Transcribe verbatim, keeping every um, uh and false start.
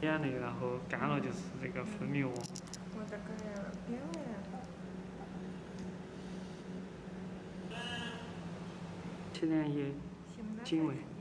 眼泪，然后干了就是这个分泌物。 我这个呀，变了。 前脸也颈围。